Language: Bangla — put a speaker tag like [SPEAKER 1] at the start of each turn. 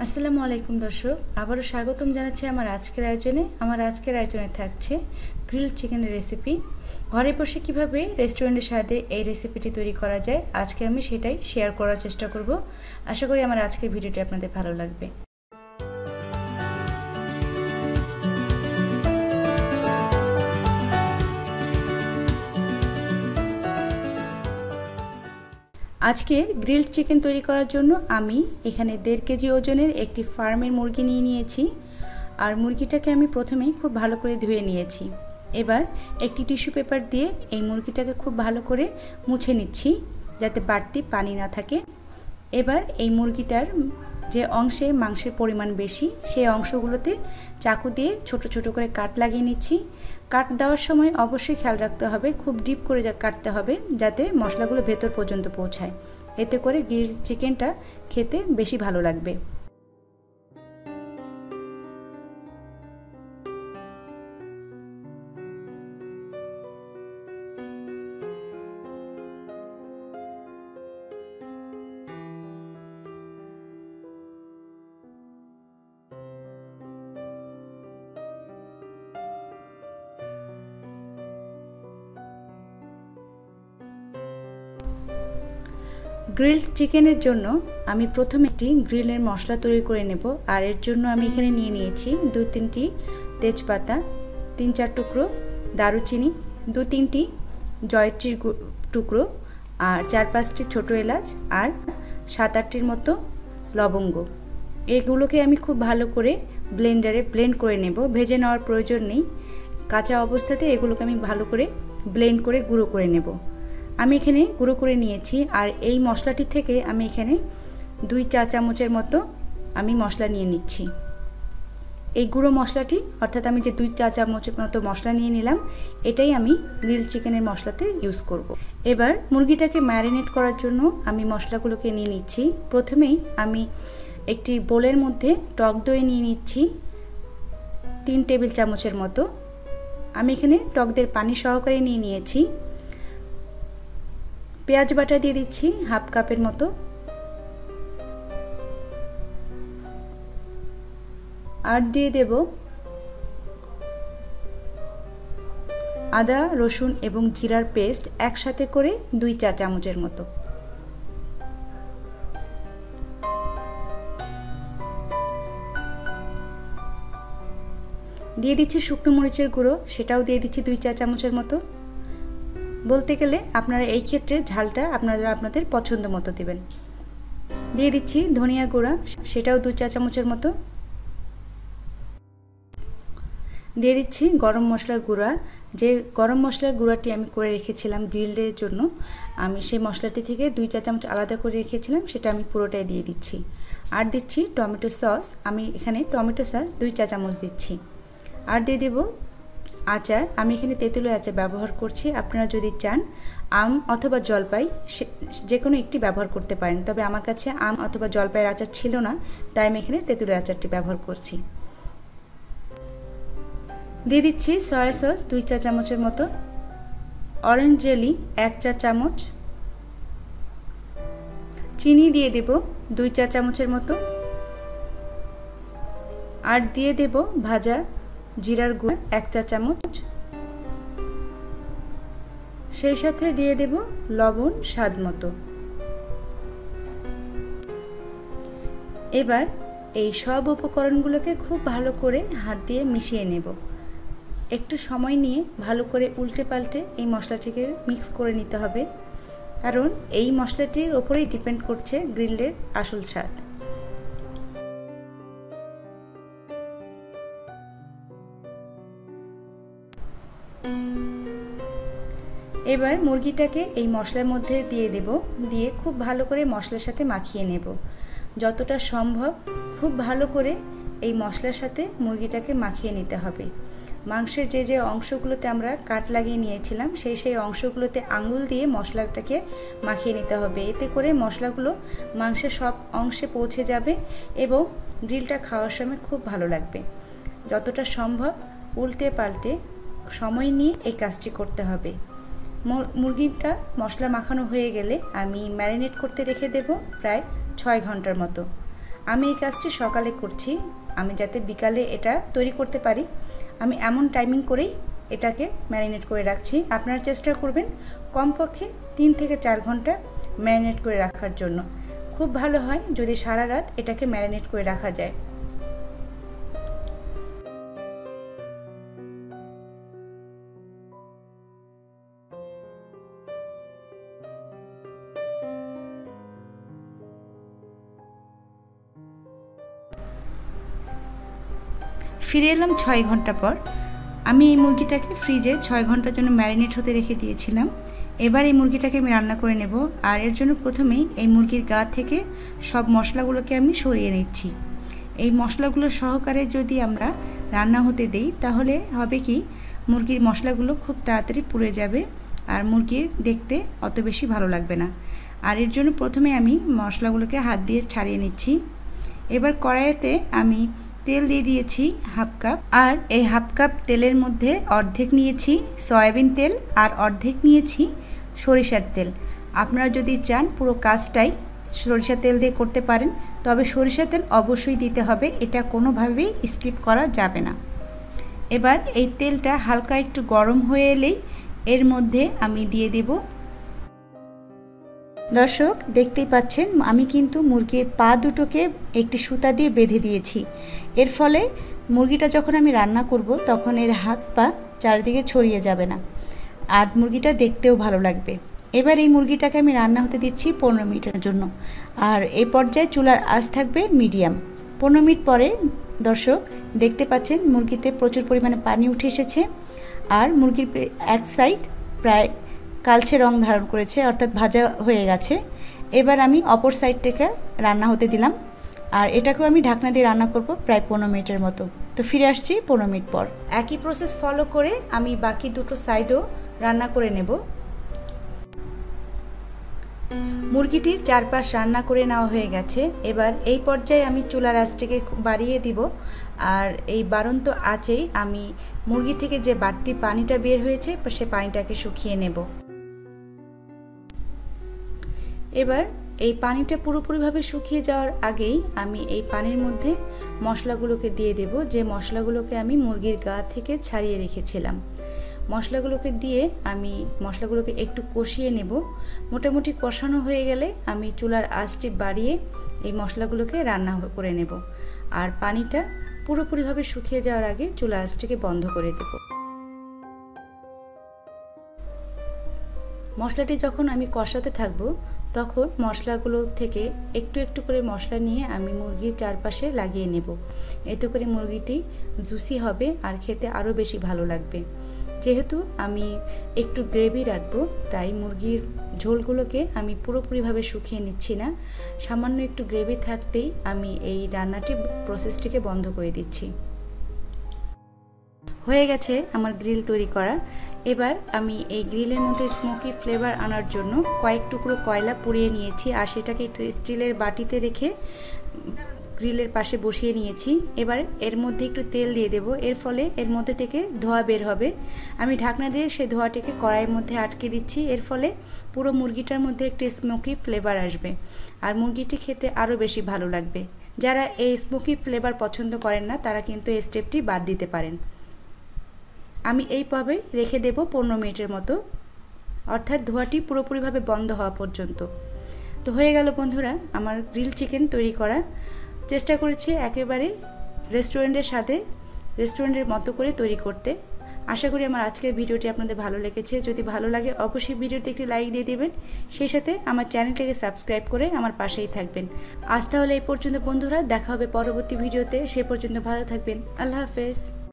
[SPEAKER 1] আসসালামু আলাইকুম দর্শক, আবারও স্বাগতম জানাচ্ছি আমার আজকের আয়োজনে থাকছে গ্রিলড চিকেনের রেসিপি। ঘরে বসে কিভাবে রেস্টুরেন্টের স্বাদে এই রেসিপিটি তৈরি করা যায় আজকে আমি সেটাই শেয়ার করার চেষ্টা করব। আশা করি আমার আজকের ভিডিওটি আপনাদের ভালো লাগবে। আজকের গ্রিলড চিকেন তৈরি করার জন্য আমি এখানে 1.5 কেজি ওজনের একটি ফার্মের মুরগি নিয়ে নিয়েছি। আর মুরগিটাকে আমি প্রথমেই খুব ভালো করে ধুয়ে নিয়েছি। এবার একটি টিস্যু পেপার দিয়ে এই মুরগিটাকে খুব ভালো করে মুছে নিচ্ছি যাতে বাড়তি পানি না থাকে। এবার এই মুরগিটার যে অংশে মাংসের পরিমাণ বেশি সেই অংশগুলোতে চাকু দিয়ে ছোট ছোট করে কাট লাগিয়ে নিচ্ছি। কাট দেওয়ার সময় অবশ্যই খেয়াল রাখতে হবে খুব ডিপ করে কাটতে হবে যাতে মশলাগুলো ভেতর পর্যন্ত পৌঁছায়। এতে করে গ্রিলড চিকেনটা খেতে বেশি ভালো লাগবে। গ্রিলড চিকেনের জন্য আমি প্রথমে একটি গ্রিলের মশলা তৈরি করে নেব। আর এর জন্য আমি এখানে নিয়ে নিয়েছি 2-3টি তেজপাতা, 3-4 টুকরো দারুচিনি, 2-3টি জয়ত্রীর টুকরো, আর 4-5টি ছোটো এলাচ, আর 7-8টির মতো লবঙ্গ। এগুলোকে আমি খুব ভালো করে ব্লেন্ডারে ব্লেন্ড করে নেব। ভেজে নেওয়ার প্রয়োজন নেই, কাঁচা অবস্থাতে এগুলোকে আমি ভালো করে ব্লেন্ড করে গুঁড়ো করে নেব। আমি এখানে গুঁড়ো করে নিয়েছি। আর এই মশলাটি থেকে আমি এখানে 2 চা চামচের মতো আমি মশলা নিয়ে নিচ্ছি। এই গুঁড়ো মশলাটি অর্থাৎ আমি যে 2 চা চামচের মতো মশলা নিয়ে নিলাম এটাই আমি গ্রিলড চিকেনের মশলাতে ইউজ করব। এবার মুরগিটাকে ম্যারিনেট করার জন্য আমি মশলাগুলোকে নিয়ে নিচ্ছি। প্রথমেই আমি একটি বোলের মধ্যে টক দই নিয়ে নিচ্ছি 3 টেবিল চামচের মতো। আমি এখানে টক দইয়ের পানি সহকারে নিয়ে নিয়েছি। পেঁয়াজ বাটা দিয়ে দিচ্ছি 1/2 কাপের মতো, আর দিয়ে দেব আদা, রসুন এবং জিরার পেস্ট একসাথে করে 2 চা চামচের মতো। দিয়ে দিচ্ছি শুকনো মরিচের গুঁড়ো, সেটাও দিয়ে দিচ্ছি 2 চা চামচের মতো। বলতে গেলে আপনারা এই ক্ষেত্রে ঝালটা আপনাদের পছন্দ মতো দেবেন। দিয়ে দিচ্ছি ধনিয়া গুঁড়া, সেটাও 2 চা চামচের মতো। দিয়ে দিচ্ছি গরম মশলার গুঁড়া, যে গরম মশলার গুঁড়াটি আমি করে রেখেছিলাম গ্রিলের জন্য, আমি সেই মশলাটি থেকে 2 চা চামচ আলাদা করে রেখেছিলাম, সেটা আমি পুরোটাই দিয়ে দিচ্ছি। আর দিচ্ছি টমেটো সস, আমি এখানে টমেটো সস 2 চা চামচ দিচ্ছি। আর দিয়ে দেব আচার, আমি এখানে তেঁতুলের আচার ব্যবহার করছি। আপনারা যদি চান আম অথবা জলপাই যে কোনো একটি ব্যবহার করতে পারেন, তবে আমার কাছে আম অথবা জলপাইয়ের আচার ছিল না, তাই আমি এখানে তেঁতুলের আচারটি ব্যবহার করছি। দিয়ে দিচ্ছি সয়া সস 2 চা চামচের মতো, অরেঞ্জ জেলি 1 চা চামচ, চিনি দিয়ে দেব 2 চা চামচের মতো, আর দিয়ে দেব ভাজা জিরার গুঁড়ো 1 চা চামচ, সেই সাথে দিয়ে দেব লবণ স্বাদ মতো। এবার এই সব উপকরণগুলোকে খুব ভালো করে হাত দিয়ে মিশিয়ে নেব। একটু সময় নিয়ে ভালো করে উল্টে পাল্টে এই মশলাটিকে মিক্স করে নিতে হবে, কারণ এই মশলাটির ওপরেই ডিপেন্ড করছে গ্রিলের আসল স্বাদ। এবার মুরগিটাকে এই মশলার মধ্যে দিয়ে দেব, দিয়ে খুব ভালো করে মশলার সাথে মাখিয়ে নেব। যতটা সম্ভব খুব ভালো করে এই মশলার সাথে মুরগিটাকে মাখিয়ে নিতে হবে। মাংসের যে অংশগুলোতে আমরা কাট লাগিয়ে নিয়েছিলাম সেই অংশগুলোতে আঙুল দিয়ে মশলাটাকে মাখিয়ে নিতে হবে। এতে করে মশলাগুলো মাংসের সব অংশে পৌঁছে যাবে এবং গ্রিলটা খাওয়ার সময় খুব ভালো লাগবে। যতটা সম্ভব উল্টে পাল্টে সময় নিয়ে এই কাজটি করতে হবে। মুরগিটা মশলা মাখানো হয়ে গেলে আমি ম্যারিনেট করতে রেখে দেব প্রায় 6 ঘন্টার মতো। আমি এই কাজটি সকালে করছি, আমি যাতে বিকালে এটা তৈরি করতে পারি আমি এমন টাইমিং করেই এটাকে ম্যারিনেট করে রাখছি। আপনারা চেষ্টা করবেন কমপক্ষে 3 থেকে 4 ঘন্টা ম্যারিনেট করে রাখার জন্য। খুব ভালো হয় যদি সারা রাত এটাকে ম্যারিনেট করে রাখা যায়। ফিরে এলাম 6 ঘন্টা পর। আমি এই মুরগিটাকে ফ্রিজে 6 ঘন্টার জন্য ম্যারিনেট হতে রেখে দিয়েছিলাম। এবার এই মুরগিটাকে আমি রান্না করে নেব। আর এর জন্য প্রথমেই এই মুরগির গা থেকে সব মশলাগুলোকে আমি সরিয়ে নিচ্ছি। এই মশলাগুলো সহকারে যদি আমরা রান্না হতে দেই তাহলে হবে কি মুরগির মশলাগুলো খুব তাড়াতাড়ি পুড়ে যাবে আর মুরগি দেখতে অত বেশি ভালো লাগবে না। আর এর জন্য প্রথমে আমি মশলাগুলোকে হাত দিয়ে ছাড়িয়ে নিচ্ছি। এবার কড়াইতে আমি তেল দিয়ে দিয়েছি হাফ কাপ, আর এই হাফ কাপ তেলের মধ্যে অর্ধেক নিয়েছি সয়াবিন তেল আর অর্ধেক নিয়েছি সরিষার তেল। আপনারা যদি চান পুরো কাজটাই সরিষার তেল দিয়ে করতে পারেন, তবে সরিষার তেল অবশ্যই দিতে হবে, এটা কোনোভাবেই স্কিপ করা যাবে না। এবার এই তেলটা হালকা একটু গরম হয়ে এলেই এর মধ্যে আমি দিয়ে দেব। দর্শক দেখতেই পাচ্ছেন আমি কিন্তু মুরগির পা দুটোকে একটি সুতা দিয়ে বেঁধে দিয়েছি। এর ফলে মুরগিটা যখন আমি রান্না করব তখন এর হাত পা চারিদিকে ছড়িয়ে যাবে না আর মুরগিটা দেখতেও ভালো লাগবে। এবার এই মুরগিটাকে আমি রান্না হতে দিচ্ছি 15 মিনিটের জন্য। আর এই পর্যায়ে চুলার আঁচ থাকবে মিডিয়াম। 15 মিনিট পরে দর্শক দেখতে পাচ্ছেন মুরগিতে প্রচুর পরিমাণে পানি উঠে এসেছে আর মুরগির এক সাইড প্রায় কালচে রং ধারণ করেছে, অর্থাৎ ভাজা হয়ে গেছে। এবার আমি অপর সাইডটাকে রান্না হতে দিলাম আর এটাকেও আমি ঢাকনা দিয়ে রান্না করব প্রায় 15 মিনিটের মতো। তো ফিরে আসছি 15 মিনিট পর। একই প্রসেস ফলো করে আমি বাকি দুটো সাইডও রান্না করে নেব। মুরগিটির চারপাশ রান্না করে নেওয়া হয়ে গেছে। এবার এই পর্যায়ে আমি চুলার আঁচটাকে বাড়িয়ে দিব আর এই বাড়ন্ত আঁচেই আমি মুরগি থেকে যে বাড়তি পানিটা বের হয়েছে সে পানিটাকে শুকিয়ে নেব। এবার এই পানিটা পুরোপুরিভাবে শুকিয়ে যাওয়ার আগেই আমি এই পানির মধ্যে মশলাগুলোকে দিয়ে দেব, যে মশলাগুলোকে আমি মুরগির গা থেকে ছাড়িয়ে রেখেছিলাম। মশলাগুলোকে দিয়ে আমি মশলাগুলোকে একটু কষিয়ে নেব। মোটামুটি কষানো হয়ে গেলে আমি চুলার আঁচটি বাড়িয়ে এই মশলাগুলোকে রান্না করে নেব আর পানিটা পুরোপুরিভাবে শুকিয়ে যাওয়ার আগে চুলার আঁচটিকে বন্ধ করে দেব। মশলাটি যখন আমি কষাতে থাকব তখন মশলাগুলো থেকে একটু একটু করে মশলা নিয়ে আমি মুরগির চারপাশে লাগিয়ে নেব। এতে করে মুরগিটি জুসি হবে আর খেতে আরও বেশি ভালো লাগবে। যেহেতু আমি একটু গ্রেভি রাখবো তাই মুরগির ঝোলগুলোকে আমি পুরোপুরিভাবে শুকিয়ে নিচ্ছি না, সামান্য একটু গ্রেভি থাকতেই আমি এই রান্নাটি প্রসেসটিকে বন্ধ করে দিচ্ছি। হয়ে গেছে আমার গ্রিল তৈরি করা। এবার আমি এই গ্রিলের মধ্যে স্মোকি ফ্লেভার আনার জন্য কয়েক টুকরো কয়লা পুড়িয়ে নিয়েছি আর সেটাকে একটু স্টিলের বাটিতে রেখে গ্রিলের পাশে বসিয়ে নিয়েছি। এবার এর মধ্যে একটু তেল দিয়ে দেব, এর ফলে এর মধ্যে থেকে ধোঁয়া বের হবে। আমি ঢাকনা দিয়ে সেই ধোঁয়াটিকে কড়াইয়ের মধ্যে আটকে দিচ্ছি, এর ফলে পুরো মুরগিটার মধ্যে একটু স্মোকি ফ্লেভার আসবে আর মুরগিটি খেতে আরও বেশি ভালো লাগবে। যারা এই স্মোকি ফ্লেভার পছন্দ করেন না তারা কিন্তু এই স্টেপটি বাদ দিতে পারেন। আমি এইভাবে রেখে দেব 15 মিনিটের মতো, অর্থাৎ ধোঁয়াটি পুরোপুরিভাবে বন্ধ হওয়া পর্যন্ত। তো হয়ে গেল বন্ধুরা আমার গ্রিল চিকেন তৈরি করা। চেষ্টা করেছি একেবারে রেস্টুরেন্টের মতো করে তৈরি করতে। আশা করি আমার আজকের ভিডিওটি আপনাদের ভালো লেগেছে। যদি ভালো লাগে অবশ্যই ভিডিওতে একটি লাইক দিয়ে দেবেন, সেই সাথে আমার চ্যানেলটিকে সাবস্ক্রাইব করে আমার পাশেই থাকবেন। আজ তাহলে এই পর্যন্ত বন্ধুরা, দেখা হবে পরবর্তী ভিডিওতে। সে পর্যন্ত ভালো থাকবেন। আল্লাহ হাফেজ।